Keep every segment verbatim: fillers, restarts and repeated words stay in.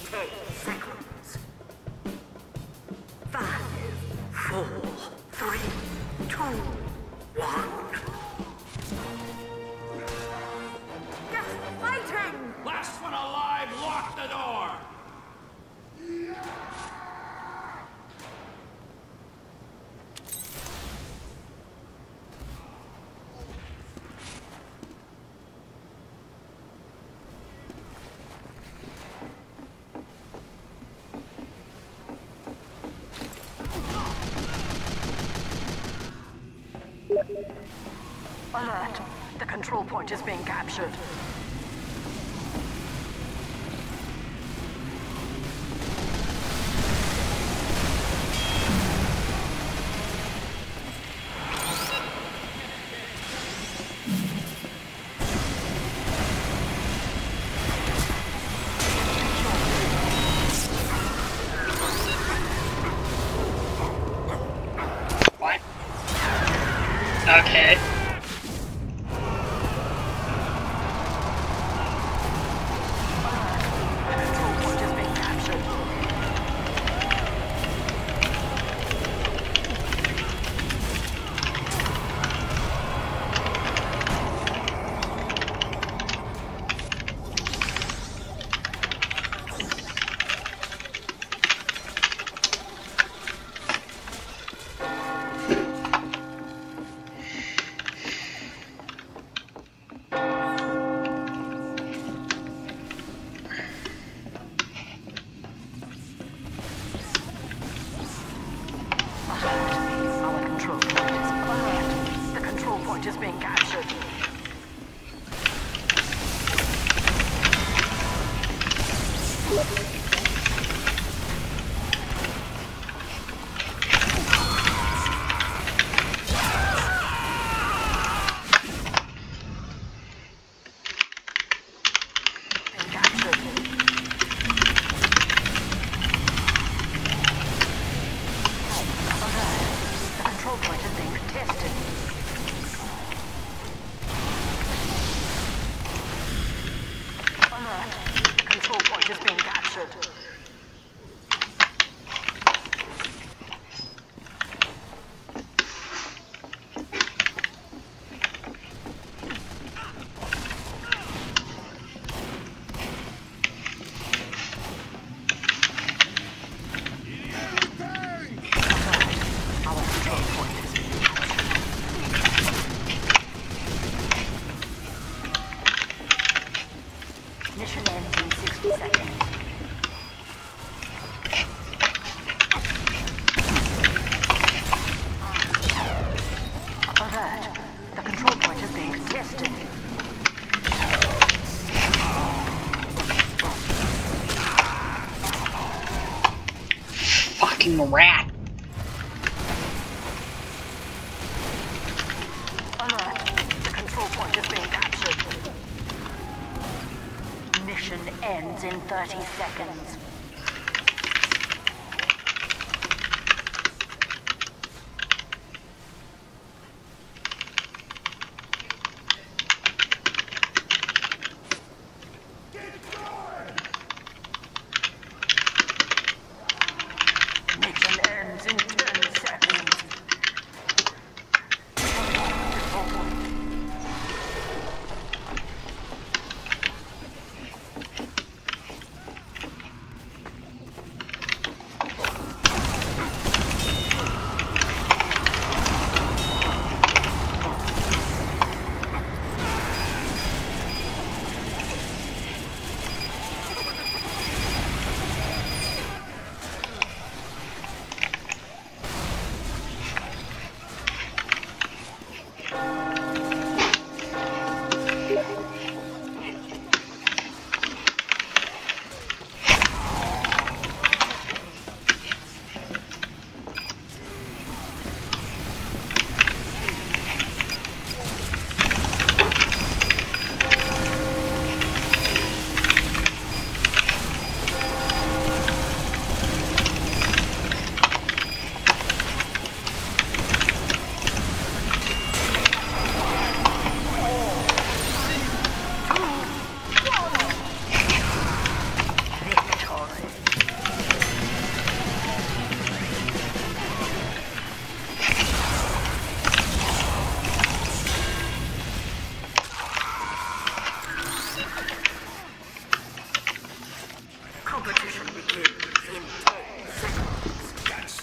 ten seconds. Five, four, three, two, one. Get fighting! Last one alive, lock the door! Alert! The control point is being captured. What? Okay. Our control point is alert. The control point is being captured. Being captured. The control point is being contested. Alert. The control point is being captured. Our control point is being captured. Mission ends in sixty seconds. Alert. The control point is being contested. Fucking rat. Alert. The control point is being captured. Mission ends in thirty seconds. Mission ends in ten seconds.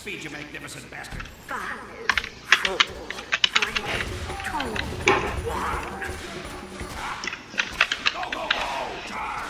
speed, you magnificent bastard. Five, four, three, two, one. Go, go, go! Charge!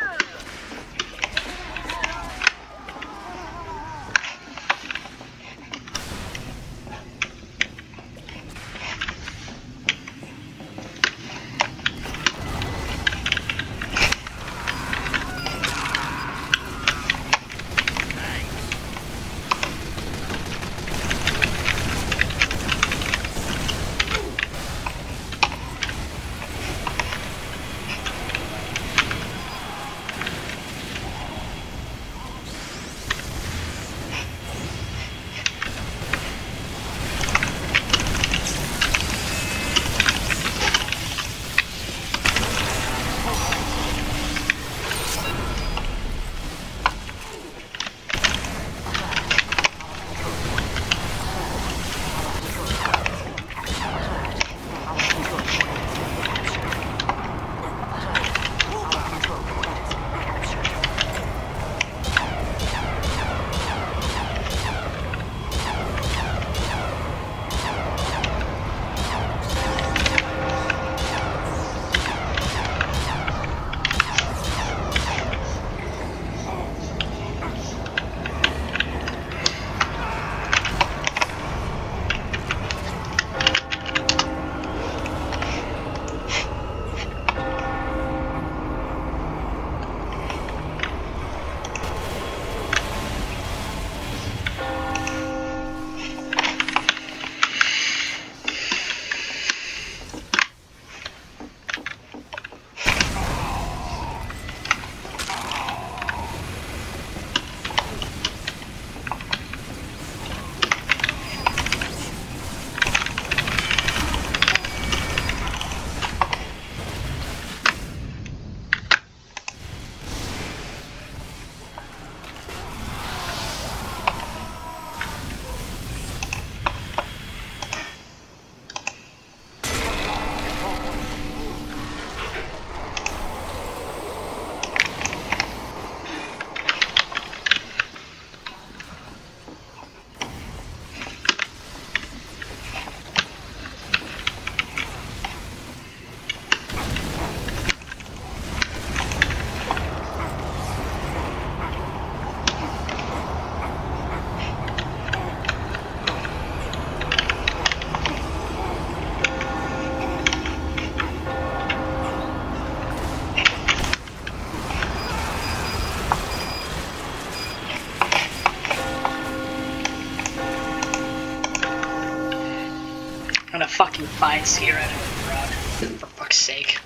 I'm gonna fucking find Sierra and run, for fuck's sake.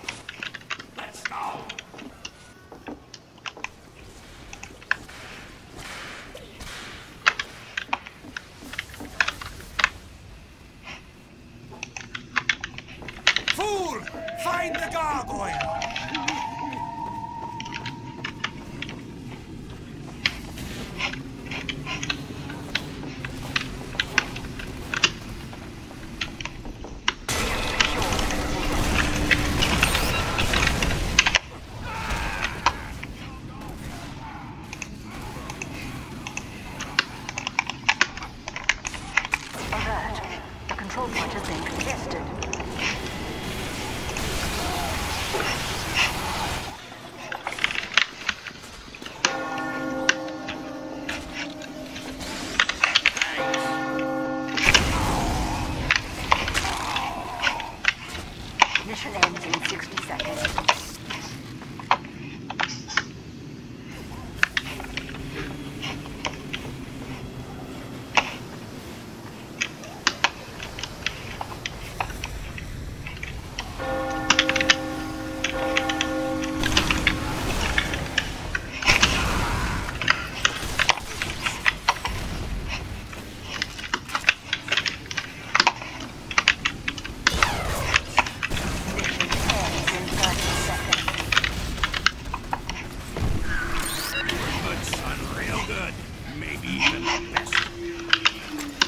Let's go! Fool! Find the gargoyle! Alert. The control point has been congested. Mission ends in sixty seconds. Good, son, real good. Maybe even the best.